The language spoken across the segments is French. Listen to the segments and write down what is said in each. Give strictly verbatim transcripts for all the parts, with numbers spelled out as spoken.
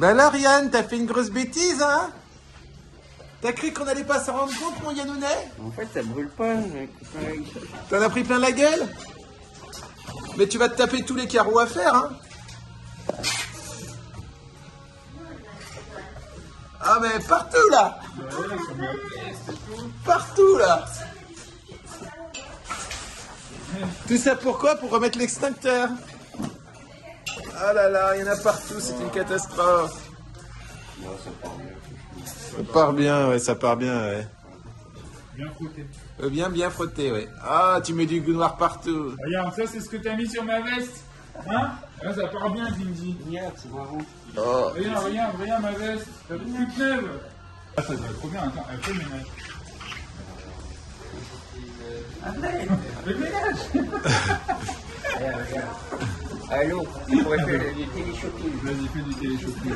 Bah alors Yann, t'as fait une grosse bêtise, hein? T'as cru qu'on allait pas s'en rendre compte, mon Yannounet? En fait, ça brûle pas. T'en as pris plein la gueule? Mais tu vas te taper tous les carreaux à faire, hein? Ah mais partout là! Partout là! Tout ça pourquoi? Pour remettre l'extincteur. Ah là là, il y en a partout, c'est une catastrophe. Ça part bien, ouais, ça part bien, ouais. Bien frotté. Euh, bien, bien frotté, ouais. Ah, tu mets du noir partout. Regarde, ça c'est ce que t'as mis sur ma veste. Hein? Là, ça part bien, Gingy. Regarde, c'est marrant. Oh. Regarde, regarde, regarde ma veste. T'as toute neuve. Ah, ça doit être trop bien. Attends, elle fait le ménage. Le ménage. Regarde, regarde. Allô, on pourrait faire du téléshopping. Vas-y, fais du téléshopping.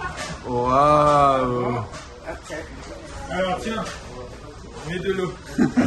Waouh. Alors, tiens, mets de l'eau.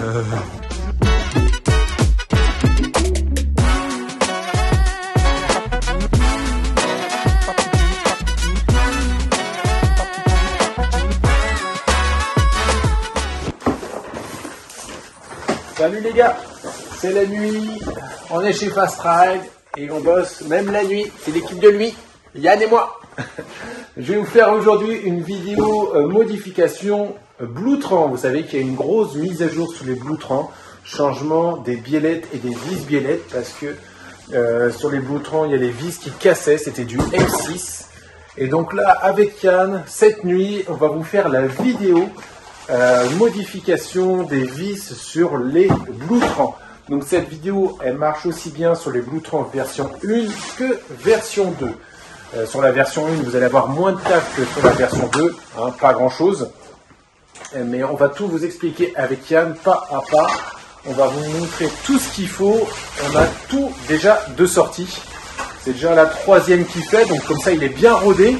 Salut les gars, c'est la nuit, on est chez Fast Ride et on bosse même la nuit, c'est l'équipe de lui, Yann et moi. Je vais vous faire aujourd'hui une vidéo euh, modification euh, Bluetran. Vous savez qu'il y a une grosse mise à jour sur les Bluetran, changement des biellettes et des vis biellettes parce que euh, sur les Bluetran il y a les vis qui cassaient, c'était du M six. Et donc là avec Yann, cette nuit on va vous faire la vidéo Euh, modification des vis sur les Bluetran. Donc cette vidéo elle marche aussi bien sur les Bluetran version un que version deux. Euh, sur la version un vous allez avoir moins de taf que sur la version deux, hein, pas grand chose. Euh, mais on va tout vous expliquer avec Yann pas à pas. On va vous montrer tout ce qu'il faut. On a tout déjà de sortie. C'est déjà la troisième qui fait, donc comme ça il est bien rodé.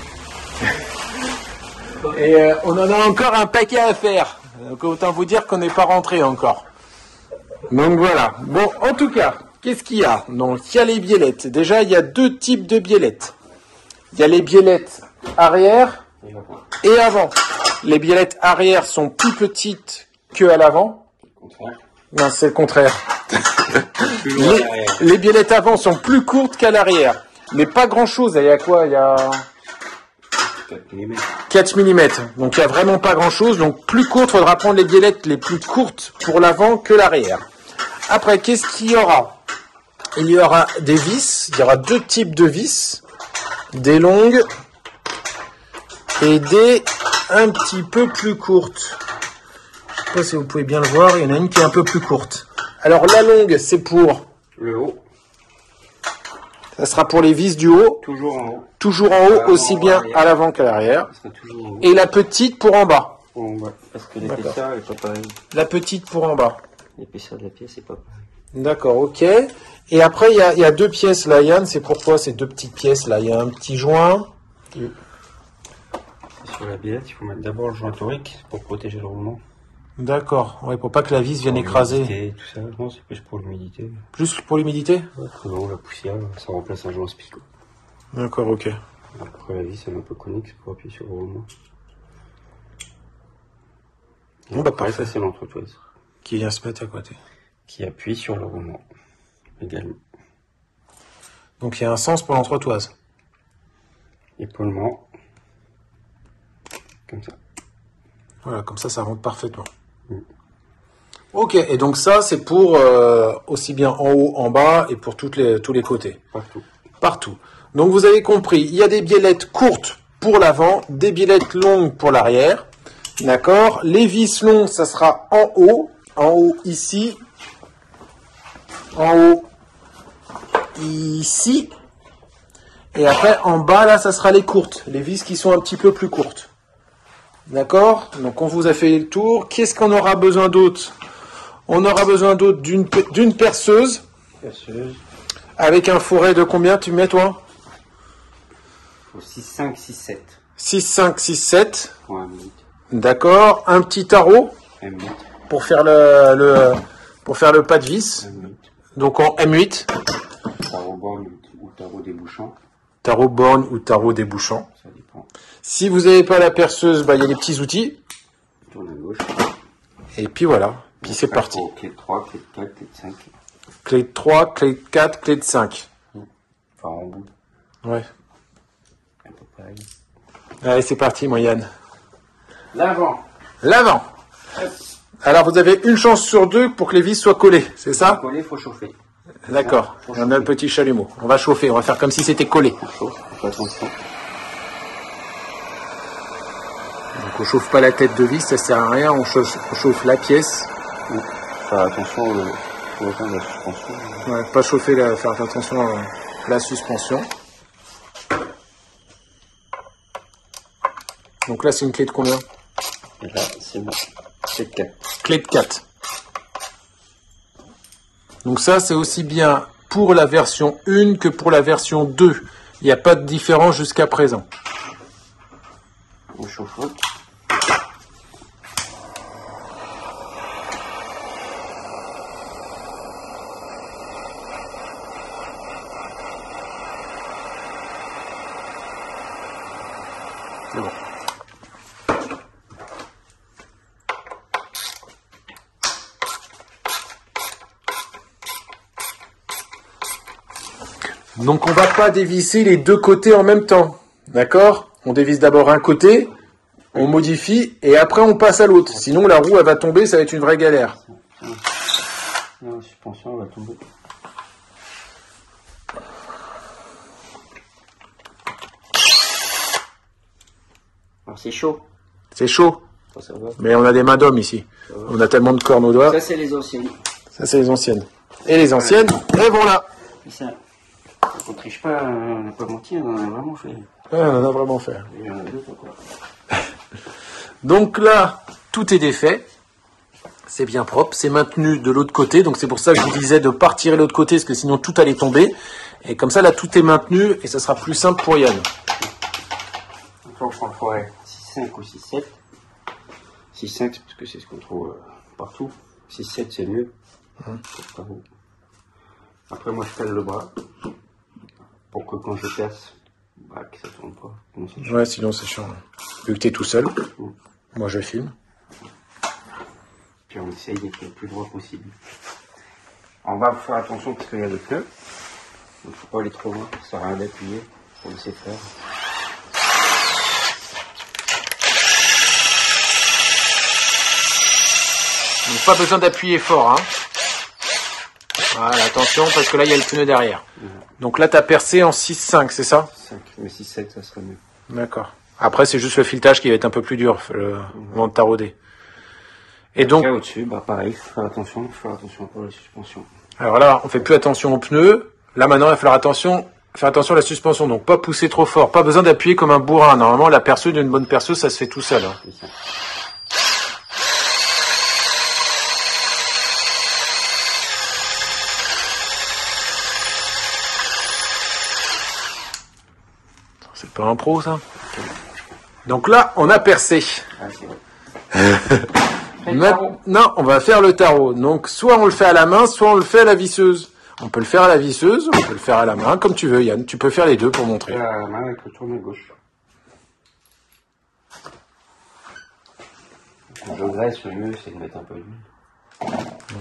Et euh, on en a encore un paquet à faire. Donc autant vous dire qu'on n'est pas rentré encore. Donc voilà. Bon, en tout cas, qu'est-ce qu'il y a? Donc il y a les biellettes. Déjà, il y a deux types de biellettes. Il y a les biellettes arrière et avant. Les biellettes arrière sont plus petites que à l'avant. Non, c'est le contraire. les, les biellettes avant sont plus courtes qu'à l'arrière. Mais pas grand-chose. Il y a quoi? Il y a quatre millimètres. Donc il n'y a vraiment pas grand chose. Donc plus courte, il faudra prendre les biellettes les plus courtes pour l'avant que l'arrière. Après, qu'est-ce qu'il y aura? Il y aura des vis. Il y aura deux types de vis. Des longues et des un petit peu plus courtes. Je ne sais pas si vous pouvez bien le voir. Il y en a une qui est un peu plus courte. Alors la longue, c'est pour le haut. Ça sera pour les vis du haut. Toujours en haut. Toujours en haut, aussi bien à l'avant qu'à l'arrière. Et la petite pour en bas. En bas. Parce que l'épaisseur n'est pas pareil. La petite pour en bas. L'épaisseur de la pièce n'est pas pareil. D'accord, ok. Et après, il y a, y a deux pièces là, Yann. C'est pourquoi ces deux petites pièces là? Il y a un petit joint. Oui. Sur la biellette, il faut mettre d'abord le joint torique pour protéger le roulement. D'accord, ouais, pour pas que la vis vienne écraser. Tout ça, non, c'est plus pour l'humidité. Plus pour l'humidité? Ouais, non, la poussière, ça remplace un joint spicot. D'accord, ok. Après la vis, elle est un peu conique, c'est pour appuyer sur le roulement. Bon, bah, après, ça, c'est l'entretoise. Qui vient se mettre à côté. Qui appuie sur le roulement, également. Donc il y a un sens pour l'entretoise. Épaulement. Comme ça. Voilà, comme ça, ça rentre parfaitement. Mm. Ok, et donc ça, c'est pour euh, aussi bien en haut, en bas, et pour toutes les, tous les côtés. Partout. Partout. Donc vous avez compris, il y a des biellettes courtes pour l'avant, des biellettes longues pour l'arrière. D'accord? Les vis longues, ça sera en haut. En haut, ici. En haut, ici. Et après, en bas, là, ça sera les courtes. Les vis qui sont un petit peu plus courtes. D'accord? Donc on vous a fait le tour. Qu'est-ce qu'on aura besoin d'autre? On aura besoin d'autre d'une d'une perceuse. Perceuse. Avec un fourret de combien tu mets toi? six, cinq, six, sept. six, cinq, six, sept. Pour un minute. D'accord. Un petit tarot. Un minute. Pour faire le, le pour faire le pas de vis. Un minute. Donc en M huit. Tarot borne ou tarot débouchant. Tarot borne ou tarot débouchant. Ça dépend. Si vous n'avez pas la perceuse, bah, il y a les petits outils. Tourne à gauche. Et puis voilà. Puis c'est parti. Clé de trois, clé de quatre, clé de cinq. Clé de trois, clé de quatre, clé de cinq. Enfin, en bout. Ouais. Un peu pareil. Allez, c'est parti, moi, Yann. L'avant. L'avant. Alors, vous avez une chance sur deux pour que les vis soient collées, c'est ça? Pour coller, il faut chauffer. D'accord. On a le petit chalumeau. On va chauffer. On va faire comme si c'était collé. On chauffe, on fait attention. Donc, on chauffe pas la tête de vis, ça sert à rien. On chauffe, on chauffe la pièce. Ouais. Faire attention au au de la suspension. Ouais, pas chauffer, la, faire attention à la suspension. Donc là, c'est une clé de combien? Et là, c'est bon. Clé de quatre. Clé de quatre. Donc ça, c'est aussi bien pour la version un que pour la version deux. Il n'y a pas de différence jusqu'à présent. On chauffe. C'est bon. Donc on va pas dévisser les deux côtés en même temps. D'accord? On dévisse d'abord un côté, on modifie, et après on passe à l'autre. Sinon la roue elle va tomber, ça va être une vraie galère. La suspension va tomber. Alors c'est chaud. C'est chaud, Ça, ça va. mais on a des mains d'homme ici. On a tellement de cornes aux doigts. Ça c'est les anciennes. Ça c'est les anciennes. Et les anciennes, elles vont là. Et ça, on triche pas, on n'a pas menti, on en a vraiment fait. Ouais, on en a vraiment fait. Il y en a d'autres encore. Donc là, tout est défait. C'est bien propre, c'est maintenu de l'autre côté. Donc c'est pour ça que je vous disais de ne pas retirer l'autre côté, parce que sinon tout allait tomber. Et comme ça, là, tout est maintenu et ça sera plus simple pour Yann. Donc là, on prend le foret six cinq ou six sept. six cinq, parce que c'est ce qu'on trouve euh, partout. six sept, c'est mieux. Hum. Après, moi, je cale le bras. Pour que quand je perce, bah, que ça tourne pas. Sinon, ouais, sinon c'est chiant. Vu que tu es tout seul, hum. moi je filme. Puis on essaye d'être le plus droit possible. On va faire attention parce qu'il y a le pneu. Il ne faut pas aller trop loin, ça sert à rien d'appuyer. Il faut laisser faire. Donc pas besoin d'appuyer fort. Hein. Voilà, attention parce que là il y a le pneu derrière. Mmh. Donc là tu as percé en six cinq, c'est ça? cinq, mais six sept ça serait mieux. D'accord. Après c'est juste le filetage qui va être un peu plus dur le mmh. moment de tarauder. Et donc au-dessus, bah pareil, faire attention, faire attention pour la suspension. Alors là, on fait plus attention aux pneus. Là maintenant, il va falloir attention, faire attention à la suspension. Donc pas pousser trop fort, pas besoin d'appuyer comme un bourrin. Normalement, la perceuse d'une bonne perceuse, ça se fait tout seul. Hein. C'est ça. C'est pas un pro ça. Donc là, on a percé. Ah, c'est vrai. Maintenant, on va faire le tarot. Donc, soit on le fait à la main, soit on le fait à la visseuse. On peut le faire à la visseuse, on peut le faire à la main, comme tu veux, Yann. Tu peux faire les deux pour montrer. À la main avec le tourne à gauche. Quand je graisse, le mieux, c'est de mettre un peu d'huile.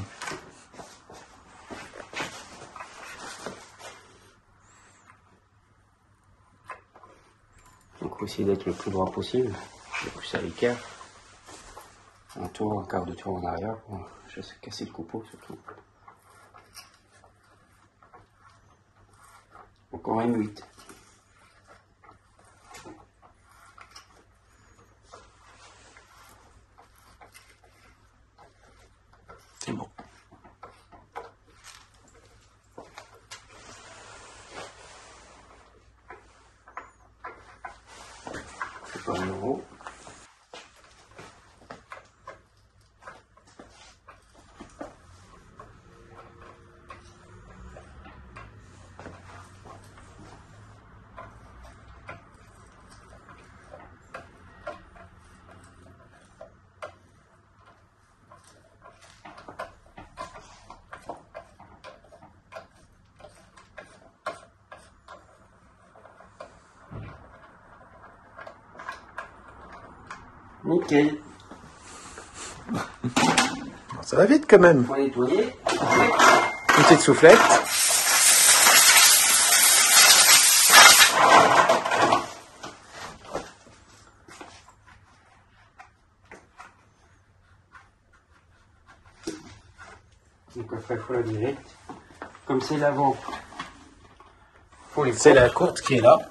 Donc, il faut essayer d'être le plus droit possible, le plus à l'écart. Un tour, un quart de tour en arrière pour juste casser le coupeau surtout. Encore une huit. C'est bon. C'est pas un euro. Nickel. Ça va vite quand même. On va nettoyer. Une petite soufflette. Donc après, il faut la direct. Comme c'est l'avant, faut les C'est la courte qui est là.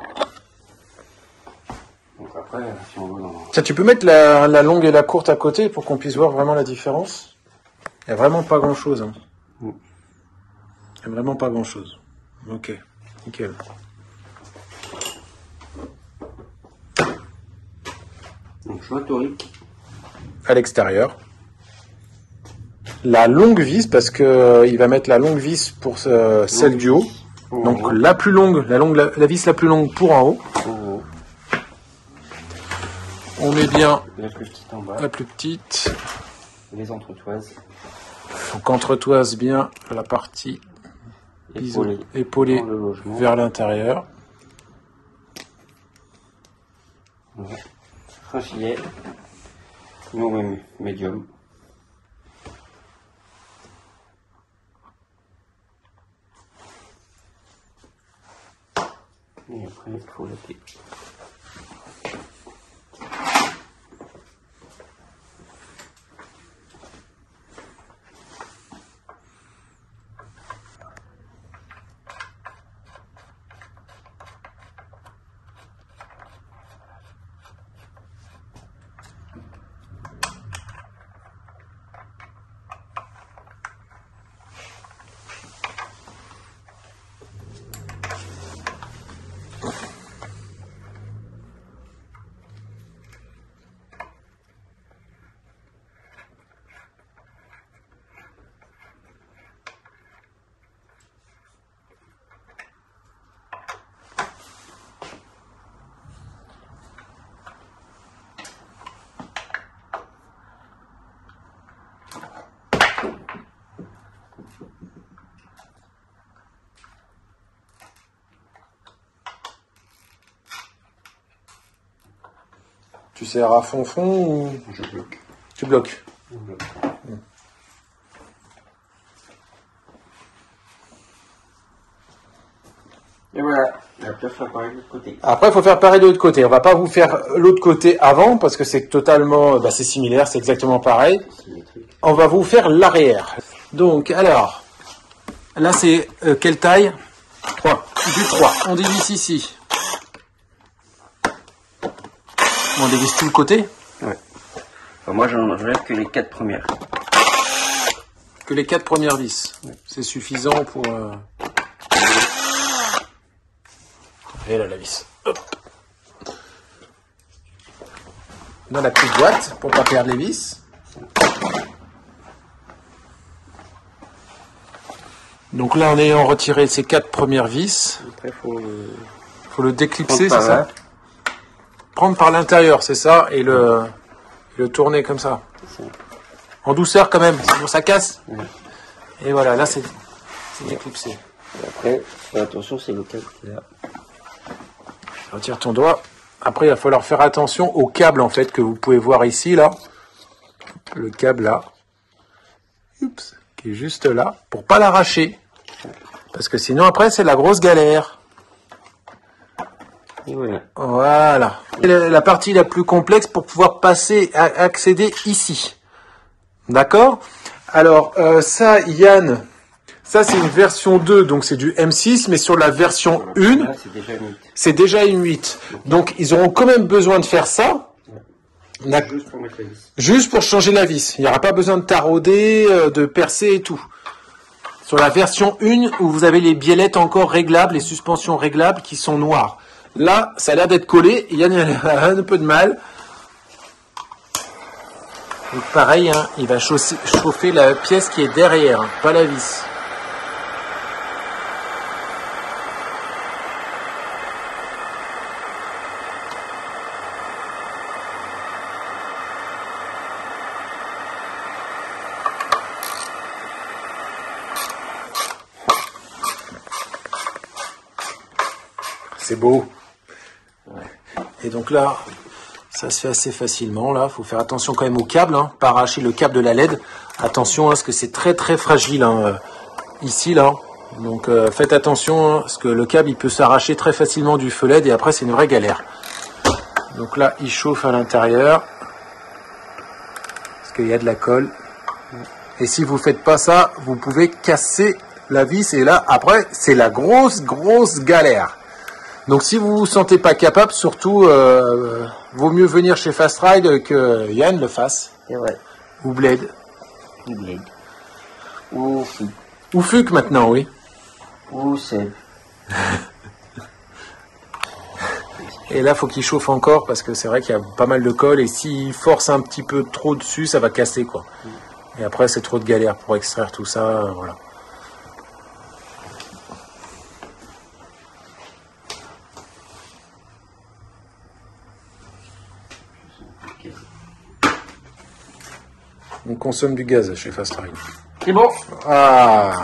Donc après, si on veut dans... Tiens, tu peux mettre la, la longue et la courte à côté pour qu'on puisse voir vraiment la différence. Il n'y a vraiment pas grand chose. Hein. Mm. Il n'y a vraiment pas grand chose. Ok, nickel. Donc choix torique. À l'extérieur. La longue vis, parce que euh, il va mettre la longue vis pour euh, celle du haut. Pour Donc en haut. la plus longue, la longue, la, la vis la plus longue pour en haut. Pour en haut. On met bien La plus petite en bas. la plus petite. Les entretoises. Donc entretoise bien la partie Épaulées. épaulée Dans le logement. vers l'intérieur. Voilà. Franchillet. Nous on met médium. Et après, il faut latter. Tu serres à fond fond ou Je bloque. tu bloques? Je bloque. Et voilà. Et après, il faut faire pareil de l'autre côté. Après, il faut faire pareil de l'autre côté. On va pas vous faire l'autre côté avant parce que c'est totalement, bah, c'est similaire, c'est exactement pareil. Symétrique. On va vous faire l'arrière. Donc, alors, là c'est euh, quelle taille? trois. Du trois. On dévisse ici. On dévisse tout le côté. Ouais. Enfin, moi, j'en enlève que les quatre premières. Que les quatre premières vis. C'est suffisant pour... Euh... Et là, la vis. Hop. Dans la petite boîte, pour pas perdre les vis. Donc là, en ayant retiré ces quatre premières vis, Après, il faut... Euh... faut le déclipser, c'est Prendre par ça? là. Prendre par l'intérieur, c'est ça, et le, et le tourner comme ça. C'est ça. En douceur quand même, sinon ça casse. Ouais. Et voilà, là c'est c'est déclipsé. Et après, fais attention, c'est le câble qui est là. Retire ton doigt. Après, il va falloir faire attention au câble en fait que vous pouvez voir ici là. Le câble là. Oups, qui est juste là, pour pas l'arracher. Parce que sinon après c'est la grosse galère. Et voilà. Voilà. Et la, la partie la plus complexe pour pouvoir passer, à, accéder ici. D'accord? Alors, euh, ça, Yann, ça c'est une version deux, donc c'est du M six, mais sur la version un, Là, c'est déjà une huit. c'est déjà une huit. Donc, ils auront quand même besoin de faire ça. D'ac- Juste pour mettre la vis. Juste pour changer la vis. Il n'y aura pas besoin de tarauder, euh, de percer et tout. Sur la version un, où vous avez les biellettes encore réglables, les suspensions réglables qui sont noires. Là, ça a l'air d'être collé. Yann a un peu de mal. Donc pareil, hein, il va chausser- chauffer la pièce qui est derrière, hein, pas la vis. C'est beau. Et donc là, Ça se fait assez facilement là. Faut faire attention quand même au câble, hein, pas arracher le câble de la L E D. Attention, hein, parce que c'est très très fragile hein, euh, ici là. Donc euh, faites attention, hein, parce que le câble il peut s'arracher très facilement du feu L E D et après c'est une vraie galère. Donc là il chauffe à l'intérieur parce qu'il y a de la colle. Et si vous faites pas ça, vous pouvez casser la vis et là après c'est la grosse grosse galère. Donc si vous vous sentez pas capable, surtout euh, vaut mieux venir chez Fast Ride que Yann le fasse. C'est vrai. Ou Blade. Ou Blade. Ou Fuc. Ou Fuc maintenant, oui. Ou Seb. Et là, faut qu'il chauffe encore parce que c'est vrai qu'il y a pas mal de colle et s'il force un petit peu trop dessus, ça va casser quoi. Et après, c'est trop de galère pour extraire tout ça, euh, voilà. On consomme du gaz chez Fast Ride. C'est bon. Ah.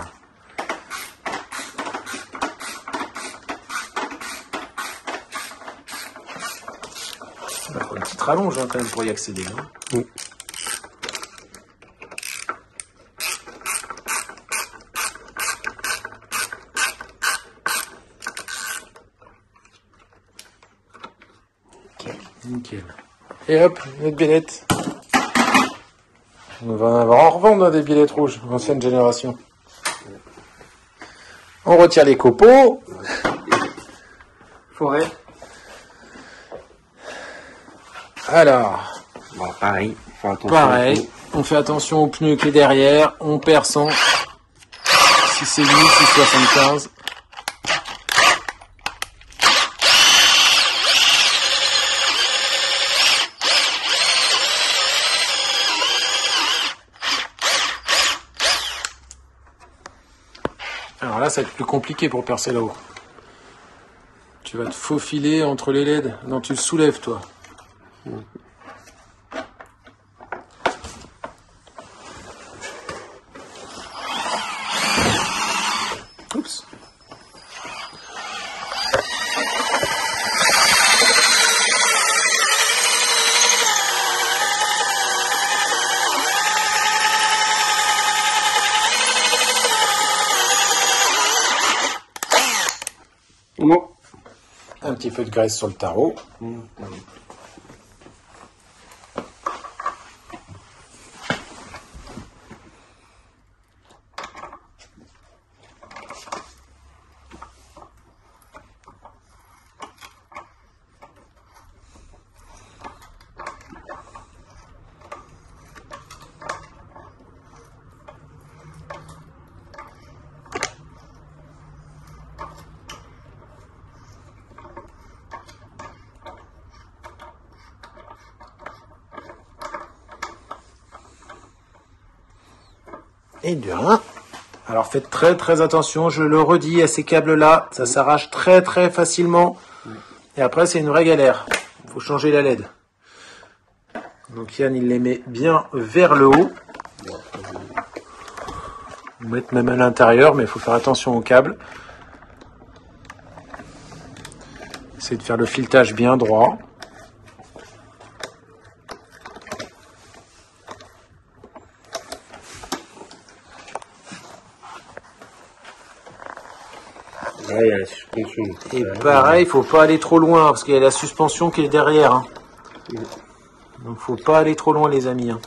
Il faut une petite rallonge hein, quand même pour y accéder. Hein. Oui. Nickel. Et hop, notre biellette. On va en avoir en revendre des billettes rouges, ancienne génération. On retire les copeaux. Forêt. Alors, Bon, pareil. Faut attention. pareil, on fait attention aux pneus qui est derrière, on perd son si c'est lui, six soixante-quinze. Alors là, ça va être plus compliqué pour percer là-haut. Tu vas te faufiler entre les L E D. Non, tu le soulèves, toi. Oups. Bon. Un petit peu de graisse sur le tarot. Mmh. Et de un. Alors faites très très attention, je le redis, à ces câbles-là, ça s'arrache très très facilement. Et après c'est une vraie galère. Il faut changer la L E D. Donc Yann il les met bien vers le haut. On met même à l'intérieur, mais il faut faire attention au câble. Essayez de faire le filetage bien droit. Là, il y a la suspension. Et pareil, il faut pas aller trop loin, parce qu'il y a la suspension qui est derrière. Hein. Donc faut pas aller trop loin les amis. Hein.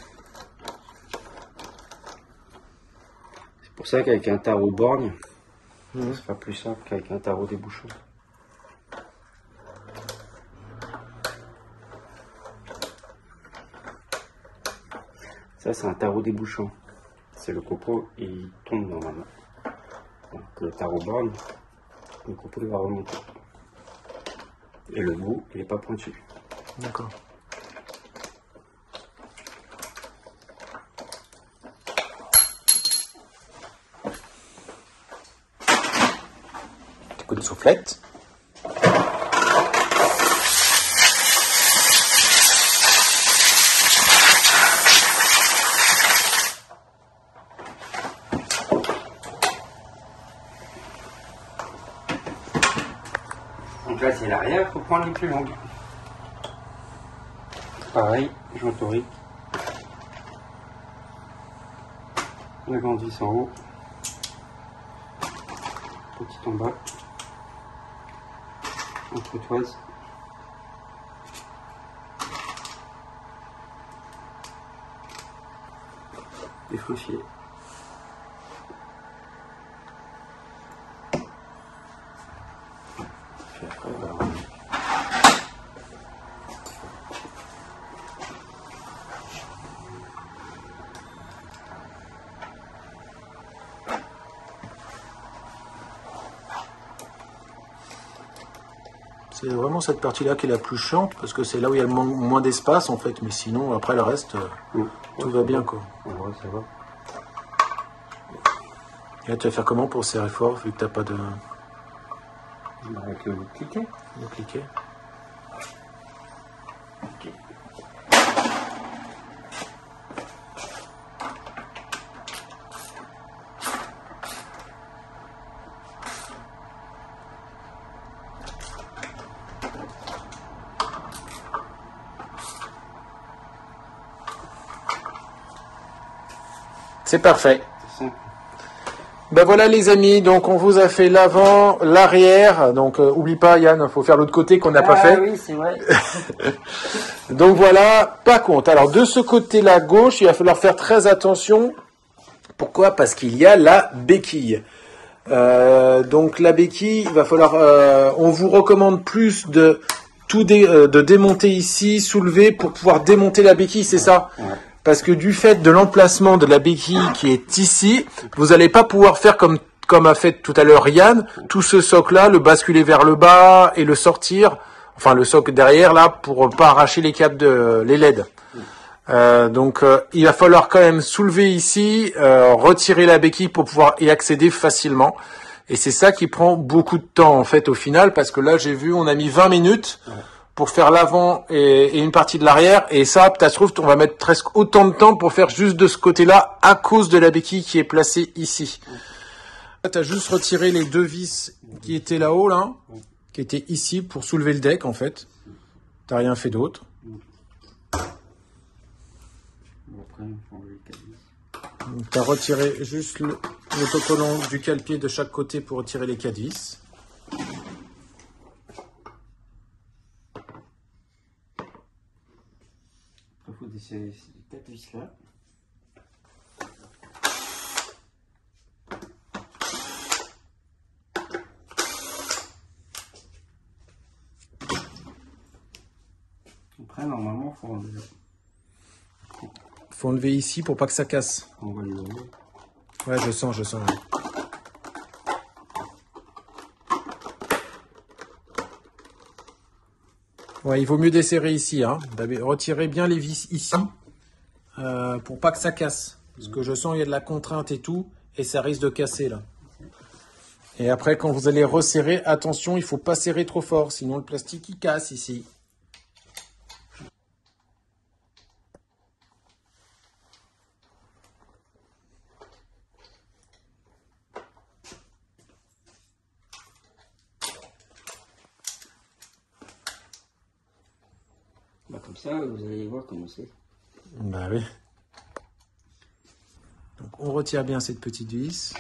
C'est pour ça qu'avec un tarot borgne, mmh. c'est pas plus simple qu'avec un tarot débouchant. Ça, c'est un tarot débouchant. C'est le copeau, il tombe normalement. Donc le tarot borgne, le copeau il va remonter. Et le bout, il n'est pas pointu. D'accord. Petit coup de soufflette. Donc là c'est l'arrière, il faut prendre les plus longues. Pareil, joint torique. La grande vis en haut. Petite en bas. Entre toises. Des fauchiers. Puis après, bah, c'est vraiment cette partie-là qui est la plus chiante, parce que c'est là où il y a le moins, moins d'espace en fait, mais sinon après le reste, euh, mmh. tout ouais, va bien quoi. En vrai, ça va. Et là tu vas faire comment pour serrer fort vu que t'as pas de... Avec le cliquet. de cliquet. Ok. C'est parfait. C'est simple. Ben voilà les amis, donc on vous a fait l'avant, l'arrière, donc euh, oublie pas Yann, il faut faire l'autre côté qu'on n'a pas Ah fait. oui, c'est vrai. Donc voilà, pas compte. Alors de ce côté-là gauche, il va falloir faire très attention. Pourquoi? Parce qu'il y a la béquille. Euh, donc la béquille, il va falloir, euh, on vous recommande plus de tout dé, euh, de démonter ici, soulever pour pouvoir démonter la béquille, c'est ça? Ouais. Parce que du fait de l'emplacement de la béquille qui est ici, vous n'allez pas pouvoir faire comme, comme a fait tout à l'heure Yann, tout ce socle-là, le basculer vers le bas et le sortir, enfin le socle derrière là, pour pas arracher les câbles de les L E D. Euh, donc euh, il va falloir quand même soulever ici, euh, retirer la béquille pour pouvoir y accéder facilement. Et c'est ça qui prend beaucoup de temps en fait au final, parce que là j'ai vu, on a mis vingt minutes. Pour faire l'avant et, et une partie de l'arrière. Et ça, ça se trouve, on va mettre presque autant de temps pour faire juste de ce côté-là à cause de la béquille qui est placée ici. Là, tu as juste retiré les deux vis qui étaient là-haut, là, qui étaient ici pour soulever le deck, en fait. Tu n'as rien fait d'autre. Tu as retiré juste le- l'autocollant du cale-pied de chaque côté pour retirer les quatre vis. Il faut desserrer ces quatre vis là. Après, normalement, il faut enlever. Faut enlever ici pour pas que ça casse. On va le lever. Ouais, je sens, je sens. Ouais, il vaut mieux desserrer ici, hein. Retirez bien les vis ici, euh, pour pas que ça casse. Parce que je sens il y a de la contrainte et tout, et ça risque de casser là. Et après, quand vous allez resserrer, attention, il faut pas serrer trop fort, sinon le plastique il casse ici. Bah, comme ça, vous allez voir comment c'est. Bah oui. Donc on retire bien cette petite vis.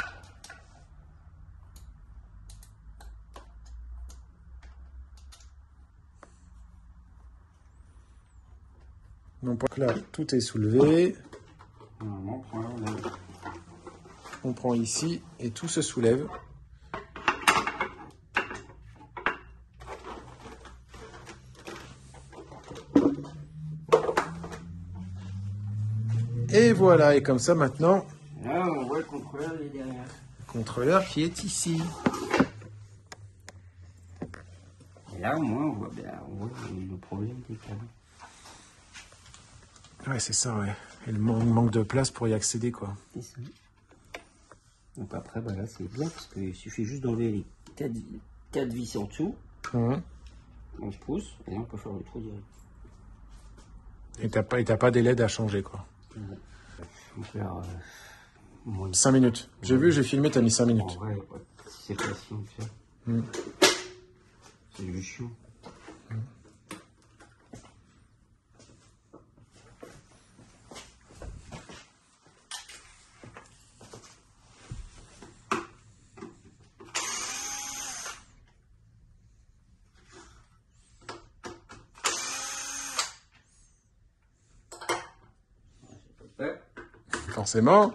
Donc là, tout est soulevé. Normalement, on prend là, on a- On prend ici et tout se soulève. Et voilà, et comme ça maintenant, Là, on voit le contrôleur, il est derrière. le contrôleur qui est ici. Et là, au moins, on voit bien, on voit le problème des câbles. Ouais, c'est ça, ouais. Et le man- manque de place pour y accéder, quoi. C'est ça. Donc après, bah là, c'est bien parce qu'il suffit juste d'enlever les quatre, quatre vis en dessous. Mhm. On se pousse et là, on peut faire le trou direct. Et t'as pas, et t'as pas des L E D à changer, quoi. On peut faire euh, moins de cinq minutes. J'ai vu, j'ai filmé, t'as mis cinq En minutes. vrai, ouais, si c'est facile de faire. Mm. C'est du chiant. forcément.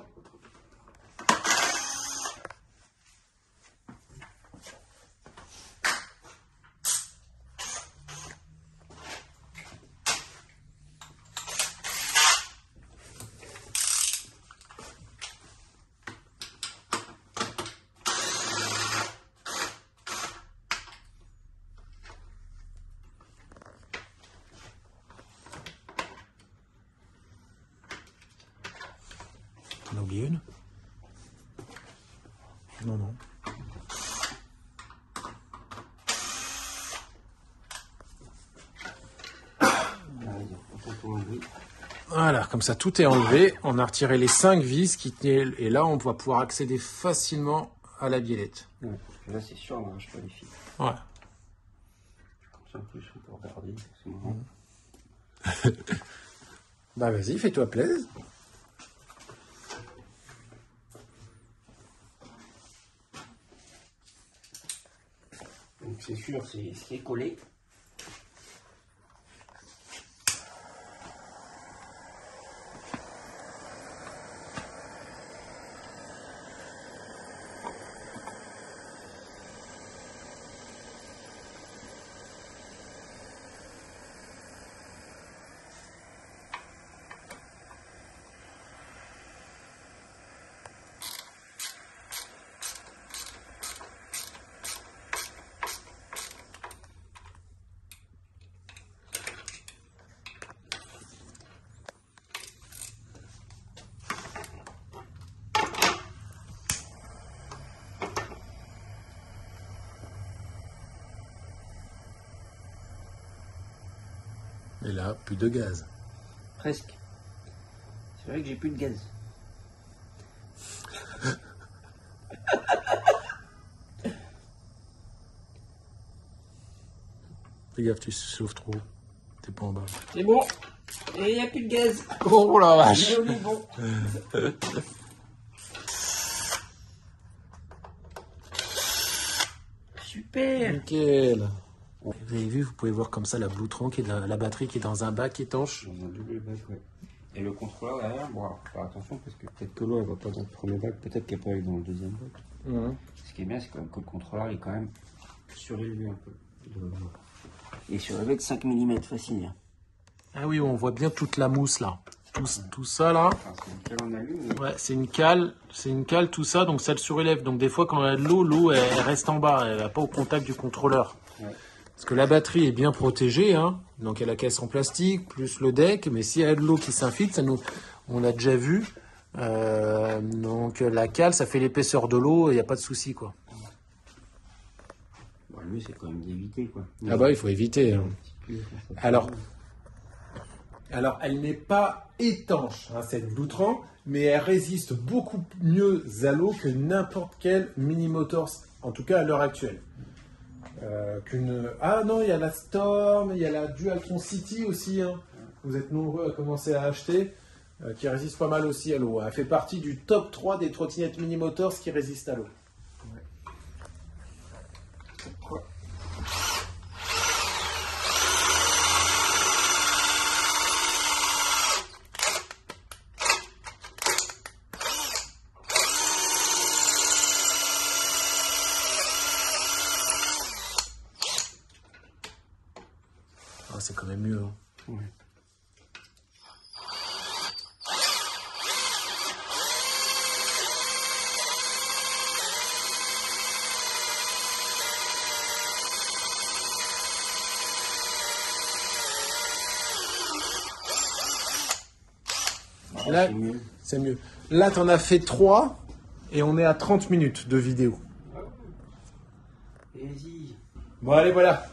T'en as oublié une? Non, non. Voilà, comme ça tout est enlevé. On a retiré les cinq vis qui tenaient. Et là, on va pouvoir accéder facilement à la biellette. Ouais, là, c'est sûr, on n'arrache pas les fils. Ouais. Comme ça, en plus, on peut regarder. C'est marrant. Bah, vas-y, fais-toi plaisir. Donc, c'est sûr, c'est ce qui est collé. Et là, plus de gaz. Presque. C'est vrai que j'ai plus de gaz. Fais gaffe, tu chauffes trop. T'es pas en bas. C'est bon. Et il n'y a plus de gaz. Oh la vache! Et on est bon. Super. Nickel. Vous avez vu, vous pouvez voir comme ça la Bluetron qui est dans, la batterie qui est dans un bac étanche. Dans un double bac, ouais. Et le contrôleur derrière, bon, alors, faut faire attention parce que peut-être que l'eau elle va pas dans le premier bac, peut-être qu'elle peut aller dans le deuxième bac. Mmh. Ce qui est bien, c'est quand même que le contrôleur est quand même surélevé un peu. Il est surélevé de cinq millimètres facile. Ah oui, on voit bien toute la mousse là. Tout, ouais. Tout ça là. Enfin, c'est une cale en alu. Mais... Ouais, c'est une cale, c'est une cale, tout ça, donc ça le surélève. Donc des fois, quand il y a de l'eau, l'eau elle, elle reste en bas, elle va pas au contact du contrôleur. Ouais. Parce que la batterie est bien protégée, hein. Donc il y a la caisse en plastique, plus le deck, mais s'il y a de l'eau qui s'infiltre, ça nous, on l'a déjà vu. Euh, donc la cale, ça fait l'épaisseur de l'eau, il n'y a pas de souci, quoi. Bon, lui, c'est quand même d'éviter, quoi. Mais ah bah il faut éviter. Hein. Alors, alors, elle n'est pas étanche, hein, cette Bluetron, mais elle résiste beaucoup mieux à l'eau que n'importe quel mini motors, en tout cas à l'heure actuelle. Euh, qu'une... Ah non, il y a la Storm, il y a la Dualtron City aussi. Hein. Vous êtes nombreux à commencer à acheter, euh, qui résiste pas mal aussi à l'eau. Elle fait partie du top trois des trottinettes mini motors qui résistent à l'eau. Ouais. Ah, c'est quand même mieux. Hein. Ouais. Ah, là, c'est mieux. mieux. Là, tu en as fait trois et on est à trente minutes de vidéo. Vas-y. Bon, allez, voilà.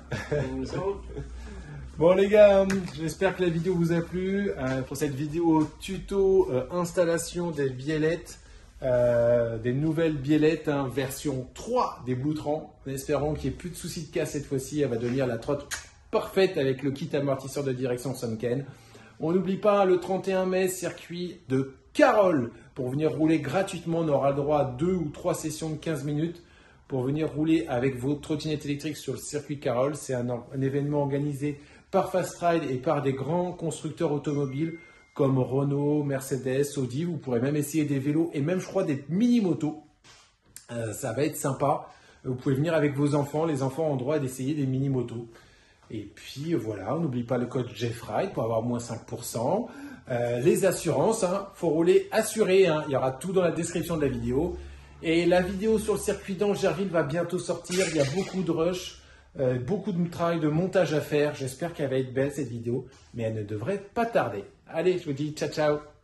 Bon les gars, j'espère que la vidéo vous a plu. Euh, pour cette vidéo tuto euh, installation des biellettes, euh, des nouvelles biellettes, hein, version trois des Bluetron. Espérons qu'il n'y ait plus de soucis de casse cette fois-ci. Elle va devenir la trotte parfaite avec le kit amortisseur de direction Sunken. On n'oublie pas le trente et un mai, circuit de Carole. Pour venir rouler gratuitement, on aura le droit à deux ou trois sessions de quinze minutes. Pour venir rouler avec vos trottinettes électriques sur le circuit Carole. C'est un, un événement organisé par Fast Ride et par des grands constructeurs automobiles comme Renault, Mercedes, Audi. Vous pourrez même essayer des vélos et même, je crois, des mini-motos. Euh, ça va être sympa. Vous pouvez venir avec vos enfants. Les enfants ont droit d'essayer des mini-motos. Et puis voilà, on n'oublie pas le code Jeffride pour avoir moins cinq pour cent. Euh, les assurances, hein, faut rouler assuré. Hein. Il y aura tout dans la description de la vidéo. Et la vidéo sur le circuit d'Angerville va bientôt sortir. Il y a beaucoup de rush, euh, beaucoup de travail de montage à faire. J'espère qu'elle va être belle cette vidéo, mais elle ne devrait pas tarder. Allez, je vous dis ciao ciao.